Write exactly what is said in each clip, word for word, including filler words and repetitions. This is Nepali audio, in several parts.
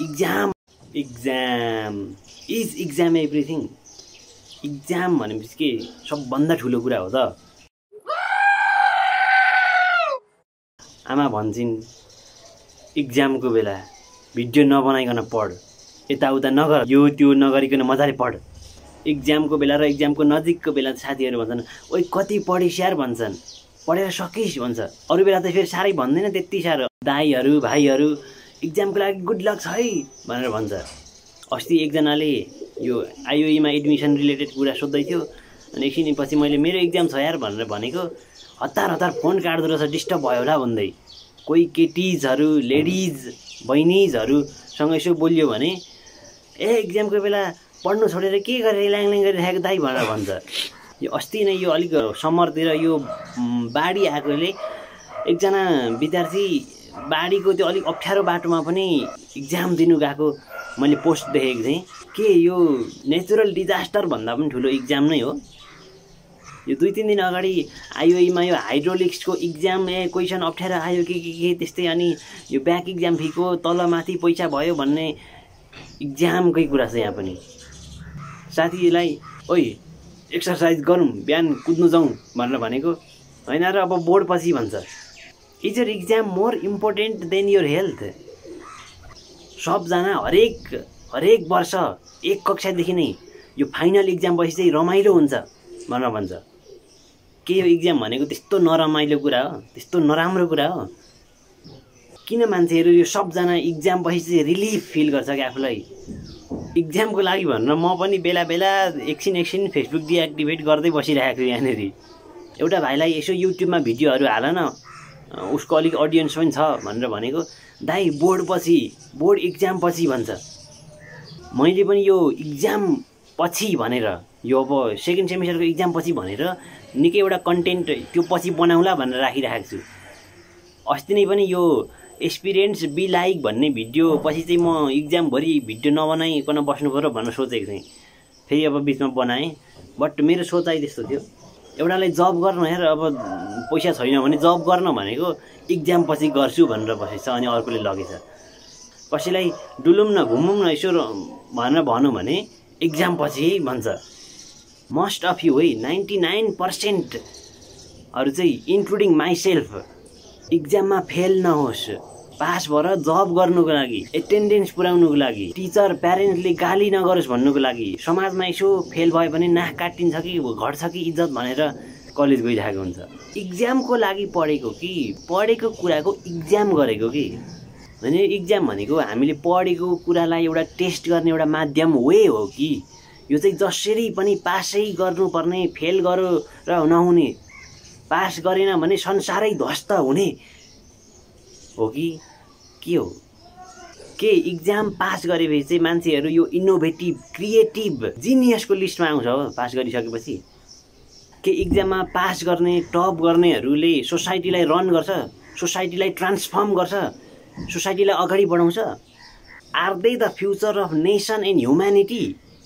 Exam exam is exam everything. Exam भनेपछि के सबभन्दा ठुलो कुरा हो त। आमा भन्छन् इक्जामको बेला भिडियो नबनाइकन पढ, यताउता नगर, यो त्यो नगरिकन मजाले पढ। इक्जामको बेला र इक्जामको नजिकको बेला साथीहरू भन्छन् ओइ कति पढिस् यार भन्छन्, पढेर सकिस् भन्छ। अरू बेला त फेरि साह्रै भन्दैन त्यति साह्रो। दाइहरू भाइहरू इक्जामको लागि गुड लक छ है भनेर भन्छ। अस्ति एकजनाले यो आइओईमा एडमिसन रिलेटेड कुरा सोध्दै थियो, अनि एकछिनपछि मैले मेरो इक्जाम छ यार भनेर भनेको हतार हतार फोन काट्दो रहेछ, डिस्टर्ब भयो होला भन्दै। कोही केटिजहरू लेडिज बहिनीजहरूसँग यसो बोलियो भने ए इक्जामको बेला पढ्नु छोडेर के गरेर ल्याङल्याङ गरिरहेको दाइ भनेर भन्छ। यो अस्ति नै यो अलिक समरतिर यो बाढी आएकोले एकजना विद्यार्थी बाढीको त्यो अलिक अप्ठ्यारो बाटोमा पनि इक्जाम दिनु गएको मैले पोस्ट देखेको थिएँ। के यो नेचुरल डिजास्टर भन्दा पनि ठुलो इक्जाम नै हो। यो दुई तिन दिन अगाडि आइओईमा यो हाइड्रोलिक्सको इक्जाम ए क्वेसन अप्ठ्यारो आयो के के के त्यस्तै, अनि यो ब्याक इक्जाम फीको तलमाथि पैसा भयो भन्ने इक्जामकै कुरा छ यहाँ पनि। साथीलाई ओइ एक्सर्साइज गरौँ बिहान कुद्नु जाउँ भनेर भनेको होइन र अब बोर्ड पछि भन्छ is your exam more important than your health. सबजना हरेक हरेक वर्ष एक कक्षादेखि नै यो फाइनल इक्जाम पछि चाहिँ रमाइलो हुन्छ भनेर भन्छ। के यो इक्जाम भनेको त्यस्तो नरमाइलो कुरा हो, त्यस्तो नराम्रो कुरा हो? किन मान्छेहरू यो सबजना इक्जाम पछि चाहिँ रिलिफ फिल गर्छ कि आफूलाई इक्जामको लागि भनेर म पनि बेला बेला एकछिन एकछिन फेसबुक डिएक्टिभेट गर्दै बसिरहेको छु यहाँनिर। एउटा भाइलाई यसो युट्युबमा भिडियोहरू हाल न, उसको अलिक अडियन्स पनि छ भनेर भनेको दाइ बोर्ड पछि बोर्ड इक्जाम पछि भन्छ। मैले पनि यो इक्जाम पछि भनेर यो अब सेकेन्ड सेमिस्टरको इक्जाम पछि भनेर निकै एउटा कन्टेन्ट त्यो पछि बनाउला भनेर राखिरहेको छु। अस्ति नै पनि यो एक्सपिरियन्स बी लाइक भन्ने भिडियो पछि चाहिँ म इक्जामभरि भिडियो नबनाइकन बस्नु पऱ्यो भनेर सोचेको थिएँ। फेरि अब बिचमा बनाएँ, बट मेरो सोचाइ त्यस्तो थियो एउटालाई जब गर्न हेर, अब पैसा छैन भने जब गर्न भनेको इक्जाम पछि गर्छु भनेर बसेछ, अनि अर्कोले लगेछ। कसैलाई डुलौँ न घुमौँ न यसो भनेर भनौँ भने इक्जाम पछि भन्छ। मोस्ट अफ यु है नाइन्टी नाइन पर्सेन्टहरू चाहिँ इन्क्लुडिङ माइसेल्फ इक्जाममा फेल नहोस्, पास भएर जब गर्नुको लागि, एटेन्डेन्स पुर्याउनुको लागि, टिचर प्यारेन्ट्सले गाली नगरोस् भन्नुको लागि, समाजमा यसो फेल भयो भने नाक काटिन्छ कि घट्छ कि इज्जत भनेर कलेज गइरहेको हुन्छ। इक्जामको लागि पढेको कि पढेको कुराको इक्जाम गरेको कि भने इक्जाम भनेको हामीले पढेको कुरालाई एउटा टेस्ट गर्ने एउटा माध्यम वे हो कि यो चाहिँ जसरी पनि पासै गर्नुपर्ने, फेल गरो र नहुने, पास गरेन भने संसारै ध्वस्त हुने हो कि के हो? के इक्जाम पास गरेपछि चाहिँ मान्छेहरू यो इनोभेटिभ क्रिएटिभ जिनियसको लिस्टमा आउँछ हो पास गरिसकेपछि? के इक्जाममा पास गर्ने टप गर्नेहरूले सोसाइटीलाई रन गर्छ, सोसाइटीलाई ट्रान्सफर्म गर्छ, सोसाइटीलाई अगाडि बढाउँछ? Are they the future of nation and humanity?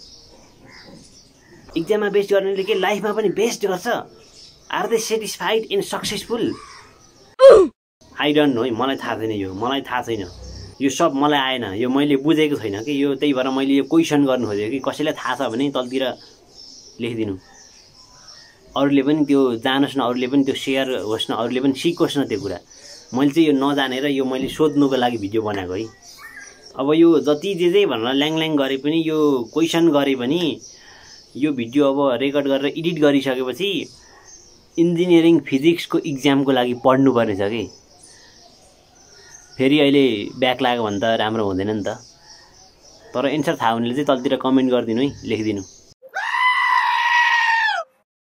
इक्जाममा बेस्ट गर्नेले के लाइफमा पनि बेस्ट गर्छ? Are they satisfied and successful? I don't know है, मलाई थाहा छैन, यो मलाई थाहा छैन, यो सब मलाई आएन, यो मैले बुझेको छैन कि यो, त्यही भएर मैले यो क्वेसन गर्नु खोजेँ कि कसैलाई थाहा छ भने तलतिर लेखिदिनु, अरूले पनि त्यो जानोस् न, अरूले पनि त्यो सेयर होस् न, अरूले पनि सिकोस् न त्यो कुरा। मैले चाहिँ यो नजानेर यो मैले सोध्नुको लागि भिडियो बनाएको है। अब यो जति जे जे भनेर ल्याङल्याङ गरे पनि, यो क्वेसन गरे पनि, यो भिडियो अब रेकर्ड गरेर एडिट गरिसकेपछि इन्जिनियरिङ फिजिक्सको इक्जामको लागि पढ्नु पर्नेछ कि। फेरि अहिले ब्याक लाग्यो भने त राम्रो हुँदैन नि त। तर एन्सर थाहा हुनेले चाहिँ तलतिर कमेन्ट गरिदिनु है, लेखिदिनु।